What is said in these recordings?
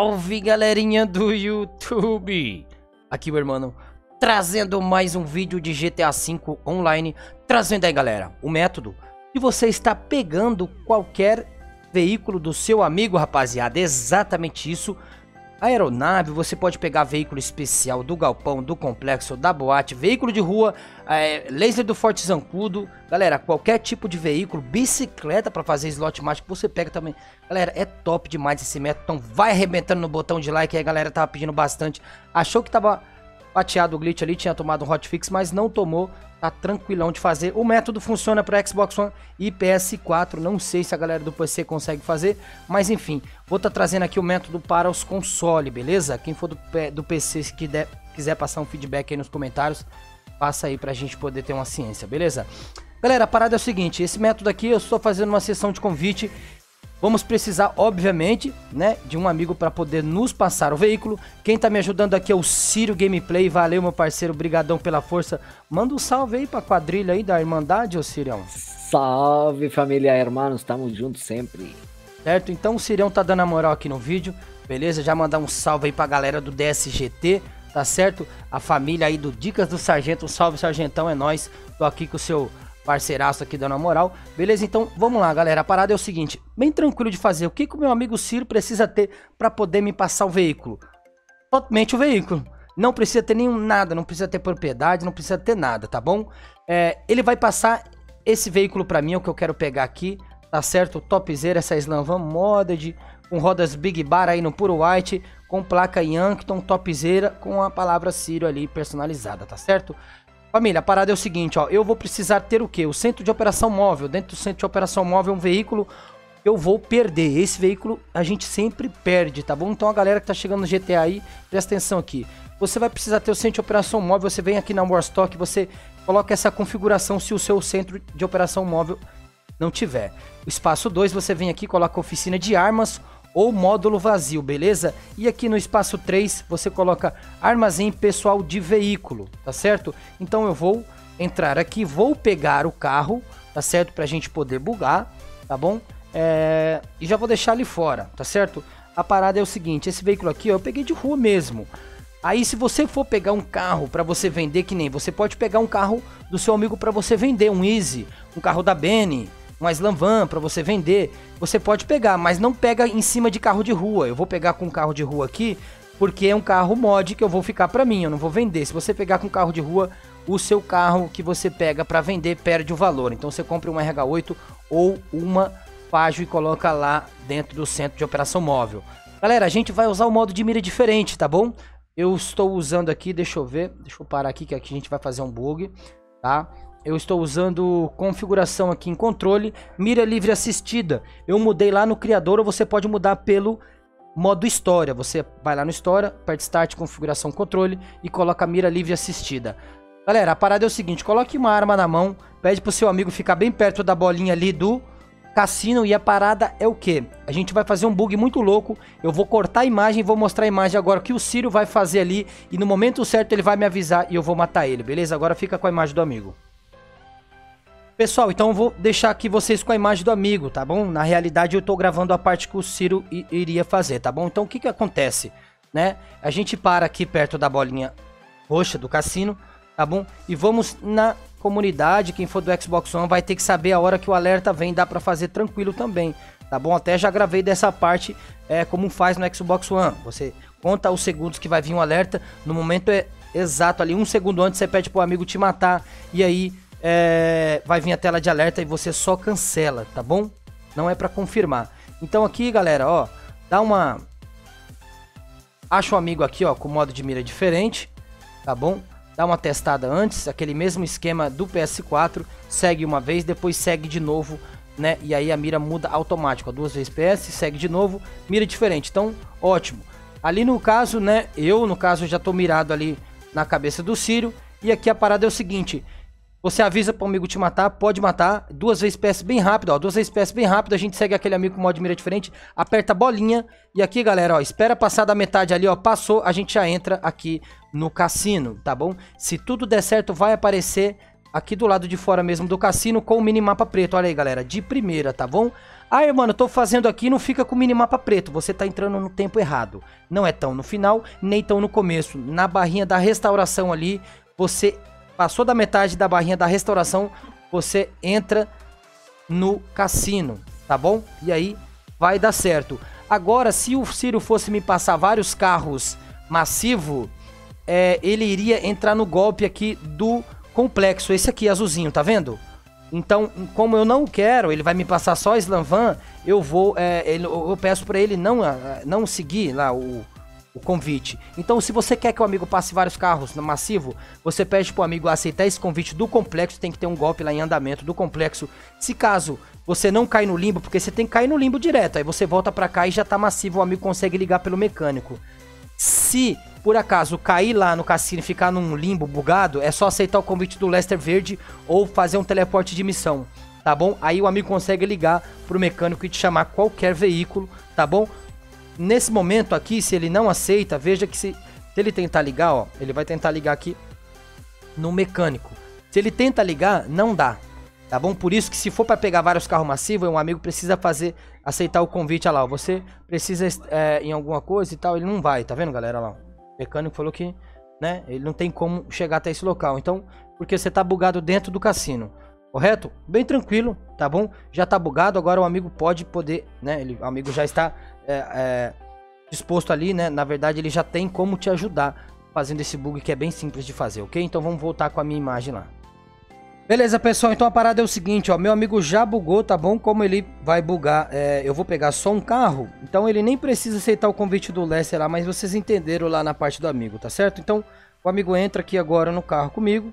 Salve, galerinha do YouTube! Aqui o irmão trazendo mais um vídeo de GTA V online, trazendo aí, galera, o método que você está pegando qualquer veículo do seu amigo, rapaziada. Exatamente isso. Aeronave, você pode pegar veículo especial do galpão, do complexo, da boate, veículo de rua, laser do Forte Zancudo, galera, qualquer tipo de veículo, bicicleta para fazer slot mágico, você pega também. Galera, é top demais esse método, então vai arrebentando no botão de like aí, a galera tava pedindo bastante, achou que tava pateado o glitch ali, tinha tomado um hotfix, mas não tomou, tá tranquilão de fazer. O método funciona para Xbox One e PS4, não sei se a galera do PC consegue fazer, mas enfim, vou estar trazendo aqui o método para os consoles, beleza? Quem for do PC, se quiser passar um feedback aí nos comentários, passa aí pra gente poder ter uma ciência, beleza? Galera, a parada é o seguinte, esse método aqui eu estou fazendo uma sessão de convite. Vamos precisar, obviamente, né, de um amigo para poder nos passar o veículo. Quem tá me ajudando aqui é o Ciro Gameplay. Valeu, meu parceiro, brigadão pela força. Manda um salve aí pra quadrilha aí da Irmandade, ô Cirão. Salve, família, irmãos, estamos juntos sempre. Certo? Então o Cirão tá dando a moral aqui no vídeo, beleza? Já mandar um salve aí pra galera do DSGT, tá certo? A família aí do Dicas do Sargento, um salve, Sargentão, é nóis. Tô aqui com o seu parceiraço aqui dando a moral, beleza? Então vamos lá, galera, a parada é o seguinte, bem tranquilo de fazer. O que o meu amigo Ciro precisa ter para poder me passar o veículo? Totalmente o veículo, não precisa ter nenhum nada, não precisa ter propriedade, não precisa ter nada, tá bom? Ele vai passar esse veículo para mim, é o que eu quero pegar aqui, tá certo? Topzera, essa Slam Van Modded, com rodas Big Bar aí no puro white, com placa Yankton, topzera, com a palavra Ciro ali personalizada, tá certo? Família, a parada é o seguinte, ó, eu vou precisar ter o quê? O centro de operação móvel. Dentro do centro de operação móvel, um veículo que eu vou perder. Esse veículo a gente sempre perde, tá bom? Então a galera que tá chegando no GTA aí, presta atenção aqui. Você vai precisar ter o centro de operação móvel, você vem aqui na Warstock, você coloca essa configuração se o seu centro de operação móvel não tiver. O espaço 2, você vem aqui, coloca oficina de armas ou módulo vazio, beleza? E aqui no espaço 3 você coloca armazém pessoal de veículo, tá certo? Então eu vou entrar aqui, vou pegar o carro, tá certo? Pra gente poder bugar, tá bom? E já vou deixar ali fora, tá certo? A parada é o seguinte, esse veículo aqui ó, eu peguei de rua mesmo. Aí se você for pegar um carro pra você vender, que nem você pode pegar um carro do seu amigo pra você vender, um Easy, um carro da Benny, uma Slam Van para você vender, você pode pegar, mas não pega em cima de carro de rua. Eu vou pegar com um carro de rua aqui, porque é um carro mod que eu vou ficar para mim, eu não vou vender. Se você pegar com carro de rua, o seu carro que você pega para vender perde o valor. Então você compra uma RH8 ou uma Pajero e coloca lá dentro do centro de operação móvel. Galera, a gente vai usar o modo de mira diferente, tá bom? Eu estou usando aqui, deixa eu ver, deixa eu parar aqui que aqui a gente vai fazer um bug, tá? Eu estou usando configuração aqui em controle, mira livre assistida. Eu mudei lá no criador, ou você pode mudar pelo modo história. Você vai lá no história, aperta start, configuração controle e coloca mira livre assistida. Galera, a parada é o seguinte, coloque uma arma na mão, pede pro seu amigo ficar bem perto da bolinha ali do cassino e a parada é o que? A gente vai fazer um bug muito louco, eu vou cortar a imagem e vou mostrar a imagem agora que o Ciro vai fazer ali e no momento certo ele vai me avisar e eu vou matar ele, beleza? Agora fica com a imagem do amigo. Pessoal, então eu vou deixar aqui vocês com a imagem do amigo, tá bom? Na realidade eu tô gravando a parte que o Ciro iria fazer, tá bom? Então o que que acontece, né? A gente para aqui perto da bolinha roxa do cassino, tá bom? E vamos na comunidade, quem for do Xbox One vai ter que saber a hora que o alerta vem, dá pra fazer tranquilo também, tá bom? Até já gravei dessa parte, como faz no Xbox One. Você conta os segundos que vai vir um alerta, no momento exato ali, um segundo antes você pede pro amigo te matar e aí vai vir a tela de alerta e você só cancela, tá bom? Não é pra confirmar. Então aqui, galera, ó, dá uma... Acha um amigo aqui, ó, com modo de mira diferente, tá bom? Dá uma testada antes, aquele mesmo esquema do PS4, segue uma vez, depois segue de novo, né? E aí a mira muda automático, ó, 2 vezes PS, segue de novo, mira diferente, então ótimo. Ali no caso, né, no caso já tô mirado ali na cabeça do Ciro, e aqui a parada é o seguinte... Você avisa para o amigo te matar, pode matar, 2 vezes PS bem rápido, ó, 2 vezes PS bem rápido, a gente segue aquele amigo com modo de mira diferente, aperta a bolinha, e aqui galera, ó, espera passar da metade ali, ó, passou, a gente já entra aqui no cassino, tá bom? Se tudo der certo, vai aparecer aqui do lado de fora mesmo do cassino com o minimapa preto. Olha aí, galera, de primeira, tá bom? Aí, mano, eu tô fazendo aqui, não fica com o minimapa preto, você tá entrando no tempo errado. Não é tão no final, nem tão no começo. Na barrinha da restauração ali, você passou da metade da barrinha da restauração, você entra no cassino, tá bom? E aí vai dar certo. Agora, se o Ciro fosse me passar vários carros massivo, ele iria entrar no golpe aqui do complexo, esse aqui azulzinho, tá vendo? Então, como eu não quero, ele vai me passar só Slam Van, eu peço pra ele não seguir lá o convite. Então, se você quer que o amigo passe vários carros no massivo, você pede pro amigo aceitar esse convite do complexo, tem que ter um golpe lá em andamento do complexo. Se caso você não cair no limbo, porque você tem que cair no limbo direto, aí você volta pra cá e já tá massivo, o amigo consegue ligar pelo mecânico. Se por acaso cair lá no cassino e ficar num limbo bugado, é só aceitar o convite do Lester Verde ou fazer um teleporte de missão, tá bom? Aí o amigo consegue ligar pro mecânico e te chamar qualquer veículo, tá bom? Nesse momento aqui, se ele não aceita, veja que se ele tentar ligar, ó, ele vai tentar ligar aqui no mecânico. Se ele tenta ligar, não dá, tá bom? Por isso que se for para pegar vários carros massivos, um amigo precisa aceitar o convite, olha lá, você precisa em alguma coisa e tal, ele não vai, tá vendo, galera, olha lá. O mecânico falou que, né, ele não tem como chegar até esse local, então, porque você tá bugado dentro do cassino, correto? Bem tranquilo, tá bom? Já tá bugado, agora o amigo poder, né, o amigo já está disposto ali, né, na verdade ele já tem como te ajudar fazendo esse bug que é bem simples de fazer, ok? Então vamos voltar com a minha imagem lá. Beleza, pessoal, então a parada é o seguinte, ó, meu amigo já bugou, tá bom? Como ele vai bugar, eu vou pegar só um carro, então ele nem precisa aceitar o convite do Lester lá, mas vocês entenderam lá na parte do amigo, tá certo? Então, o amigo entra aqui agora no carro comigo,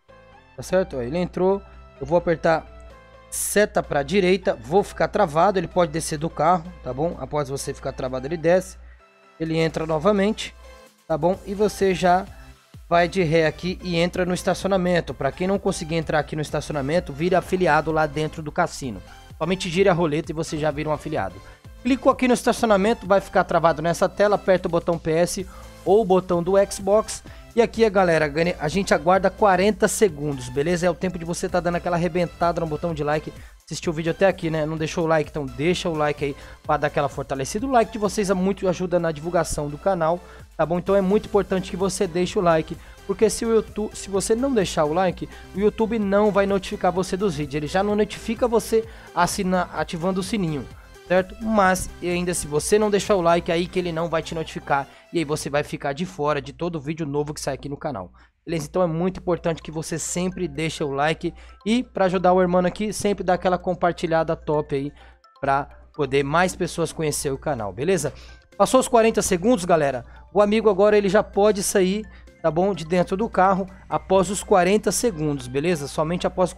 tá certo? Ó, ele entrou, eu vou apertar seta pra direita, vou ficar travado, ele pode descer do carro, tá bom? Após você ficar travado, ele desce, ele entra novamente, tá bom? E você já vai de ré aqui e entra no estacionamento. Para quem não conseguir entrar aqui no estacionamento, vira afiliado lá dentro do cassino. Somente gire a roleta e você já vira um afiliado. Clicou aqui no estacionamento, vai ficar travado nessa tela, aperta o botão PS ou o botão do Xbox. E aqui, galera, a gente aguarda 40 segundos, beleza? É o tempo de você tá dando aquela arrebentada no botão de like. Assistiu o vídeo até aqui, né? Não deixou o like, então deixa o like aí para dar aquela fortalecida. O like de vocês é muito ajuda na divulgação do canal, tá bom? Então é muito importante que você deixe o like, porque se você não deixar o like, o YouTube não vai notificar você dos vídeos. Ele já não notifica você ativando o sininho, certo? Mas ainda se você não deixar o like, aí que ele não vai te notificar e aí você vai ficar de fora de todo vídeo novo que sai aqui no canal. Beleza? Então é muito importante que você sempre deixe o like e para ajudar o irmão aqui, sempre dá aquela compartilhada top aí para poder mais pessoas conhecer o canal, beleza? Passou os 40 segundos, galera, o amigo agora ele já pode sair, tá bom? De dentro do carro após os 40 segundos, beleza? Somente após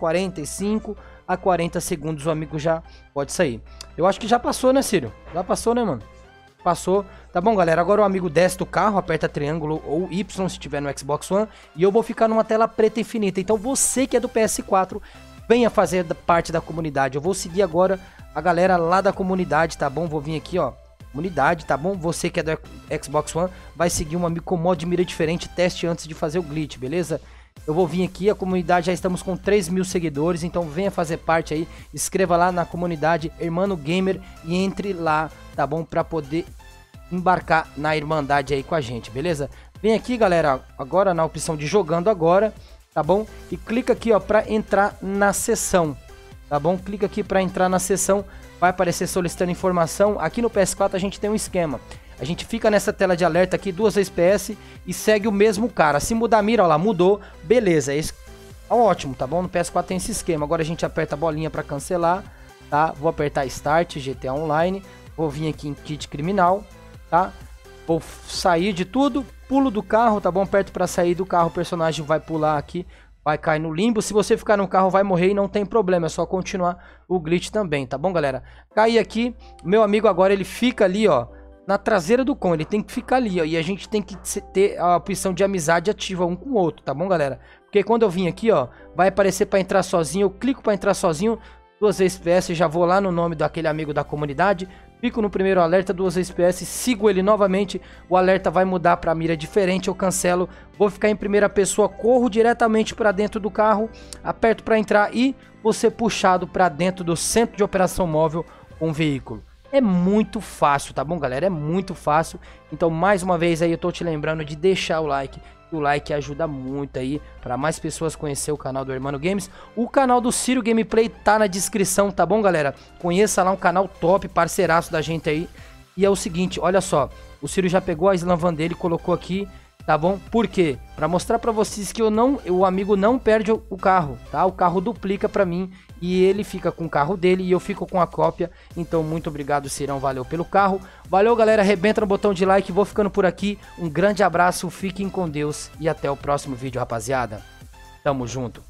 45 a 40 segundos o amigo já pode sair. Eu acho que já passou, né, Ciro? Já passou, né, mano? Passou, tá bom, galera? Agora o amigo desce do carro, aperta triângulo ou Y se tiver no Xbox One e eu vou ficar numa tela preta infinita. Então você que é do PS4, venha fazer parte da comunidade. Eu vou seguir agora a galera lá da comunidade, tá bom? Vou vir aqui, ó, comunidade, tá bom? Você que é do Xbox One vai seguir um amigo com mod de mira diferente, teste antes de fazer o glitch, beleza? Eu vou vir aqui, a comunidade já estamos com 3.000 seguidores, então venha fazer parte aí, escreva lá na comunidade Hermano Gamer e entre lá, tá bom? Pra poder embarcar na irmandade aí com a gente, beleza? Vem aqui, galera, agora na opção de jogando agora, tá bom? E clica aqui, ó, pra entrar na sessão, tá bom? Clica aqui pra entrar na sessão, vai aparecer solicitando informação. Aqui no PS4 a gente tem um esquema. A gente fica nessa tela de alerta aqui 2 vezes PS e segue o mesmo cara. Se mudar a mira, ó lá, mudou, beleza, esse é ótimo, tá bom? No PS4 tem esse esquema. Agora a gente aperta a bolinha para cancelar, tá? Vou apertar Start, GTA Online, vou vir aqui em Kit Criminal, tá? Vou sair de tudo, pulo do carro, tá bom? Aperto para sair do carro, o personagem vai pular aqui, vai cair no limbo. Se você ficar no carro, vai morrer e não tem problema, é só continuar o glitch também, tá bom, galera? Caí aqui, meu amigo agora ele fica ali, ó, na traseira do com, ele tem que ficar ali, ó, e a gente tem que ter a opção de amizade ativa um com o outro, tá bom, galera? Porque quando eu vim aqui, ó, vai aparecer para entrar sozinho, eu clico para entrar sozinho, 2 vezes PS, já vou lá no nome daquele amigo da comunidade, Fico no primeiro alerta, 2 FPS, sigo ele novamente, o alerta vai mudar para mira diferente, eu cancelo, vou ficar em primeira pessoa, corro diretamente para dentro do carro, aperto para entrar e vou ser puxado para dentro do centro de operação móvel com o veículo. É muito fácil, tá bom, galera? É muito fácil. Então, mais uma vez aí, eu tô te lembrando de deixar o like. O like ajuda muito aí para mais pessoas conhecer o canal do Hermano Games. O canal do Ciro Gameplay tá na descrição, tá bom, galera? Conheça lá, um canal top, parceiraço da gente aí. E é o seguinte, olha só, o Ciro já pegou a Slam Van dele, colocou aqui, tá bom? Por quê? Para mostrar para vocês que o amigo não perde o carro, tá? O carro duplica para mim e ele fica com o carro dele e eu fico com a cópia. Então, muito obrigado, Cirão, valeu pelo carro. Valeu, galera, arrebenta no botão de like, vou ficando por aqui. Um grande abraço, fiquem com Deus e até o próximo vídeo, rapaziada. Tamo junto.